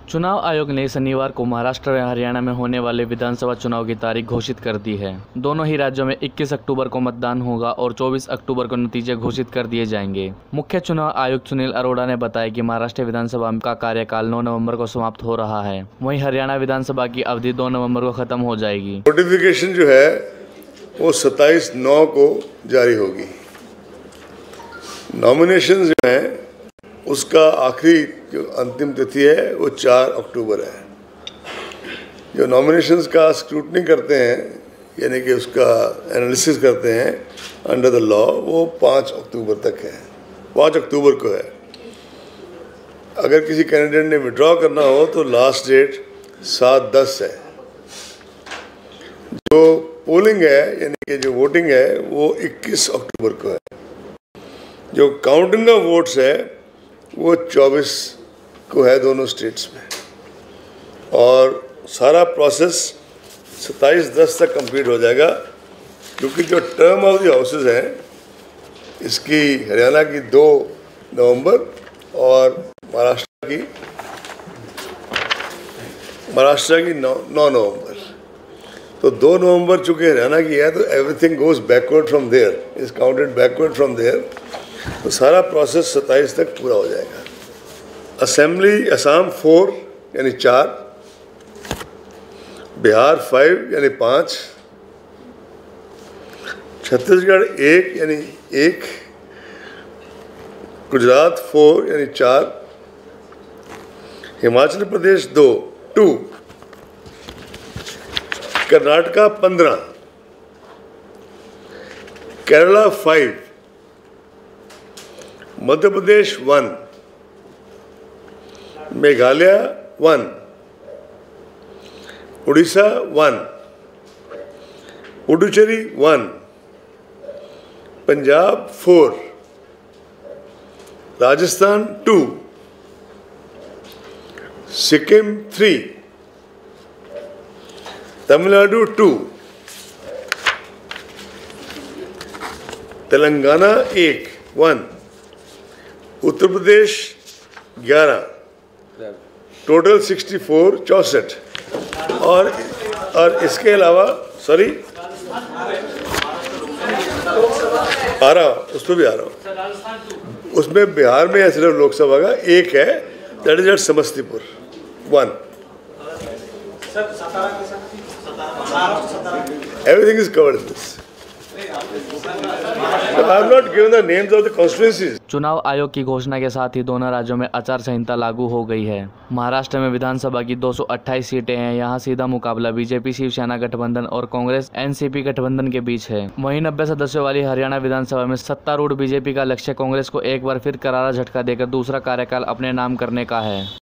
चुनाव आयोग ने शनिवार को महाराष्ट्र व हरियाणा में होने वाले विधानसभा चुनाव की तारीख घोषित कर दी है। दोनों ही राज्यों में 21 अक्टूबर को मतदान होगा और 24 अक्टूबर को नतीजे घोषित कर दिए जाएंगे। मुख्य चुनाव आयुक्त सुनील अरोड़ा ने बताया कि महाराष्ट्र विधानसभा का कार्यकाल 9 नवंबर को समाप्त हो रहा है, वहीं हरियाणा विधानसभा की अवधि 2 नवम्बर को खत्म हो जाएगी। नोटिफिकेशन जो है वो 27/9 को जारी होगी। नॉमिनेशन जो है उसका आखिरी जो अंतिम तिथि है वो 4 अक्टूबर है। जो नॉमिनेशंस का स्क्रूटनी करते हैं यानी कि उसका एनालिसिस करते हैं अंडर द लॉ, वो 5 अक्टूबर तक है, 5 अक्टूबर को है। अगर किसी कैंडिडेट ने विड्रॉ करना हो तो लास्ट डेट 7/10 है। जो पोलिंग है यानी कि जो वोटिंग है वो 21 अक्टूबर को है। जो काउंटिंग ऑफ वोट्स है वो 24 को है दोनों स्टेट्स में, और सारा प्रोसेस 27/10 तक कंप्लीट हो जाएगा। क्योंकि जो टर्म ऑफ द हाउसेस हैं इसकी हरियाणा की 2 नवंबर और महाराष्ट्र की 9 नवंबर। तो 2 नवंबर चूँकि हरियाणा की है तो everything goes backward from there, is counted backward from there. तो सारा प्रोसेस 27 तक पूरा हो जाएगा। असेंबली असम 4 यानी 4, बिहार 5 यानी 5, छत्तीसगढ़ 1 यानी 1, गुजरात 4 यानी 4, हिमाचल प्रदेश 2, कर्नाटका 15, केरला 5, मध्य प्रदेश 1, मेघालय 1, उड़ीसा 1, पुडुचेरी 1, पंजाब 4, राजस्थान 2, सिक्किम 3, तमिलनाडु 2, तेलंगाना 1, उत्तर प्रदेश 11, टोटल 64 और इसके अलावा उस पर भी आ रहा हूँ। उसमें बिहार में सिर्फ लोकसभा का 1 है, that is at Samastipur 1। Everything is covered in this. I have not given the names of the constituencies. चुनाव आयोग की घोषणा के साथ ही दोनों राज्यों में आचार संहिता लागू हो गई है। महाराष्ट्र में विधानसभा की 228 सीटें हैं। यहाँ सीधा मुकाबला बीजेपी शिवसेना गठबंधन और कांग्रेस एनसीपी गठबंधन के बीच है। वहीं 90 सदस्यों वाली हरियाणा विधानसभा में सत्तारूढ़ बीजेपी का लक्ष्य कांग्रेस को एक बार फिर करारा झटका देकर दूसरा कार्यकाल अपने नाम करने का है।